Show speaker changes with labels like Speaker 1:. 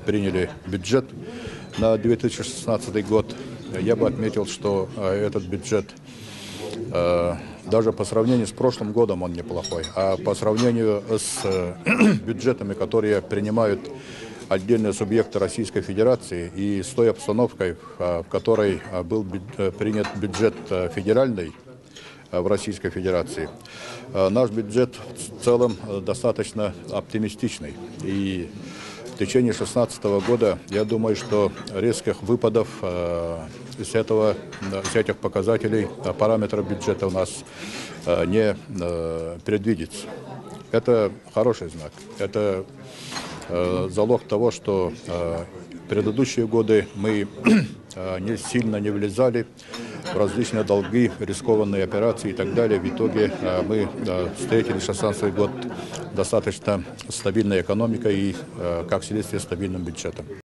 Speaker 1: приняли бюджет на 2016 год, я бы отметил, что этот бюджет даже по сравнению с прошлым годом он неплохой, а по сравнению с бюджетами, которые принимают отдельные субъекты Российской Федерации, и с той обстановкой, в которой был принят бюджет федеральный в Российской Федерации, наш бюджет в целом достаточно оптимистичный. И в течение 2016 года, я думаю, что резких выпадов с этих показателей, параметров бюджета у нас не предвидится. Это хороший знак. Это залог того, что в предыдущие годы мы сильно не влезали в различные долги, рискованные операции и так далее. В итоге мы встретили 2016 год достаточно стабильной экономикой и, как следствие, стабильным бюджетом.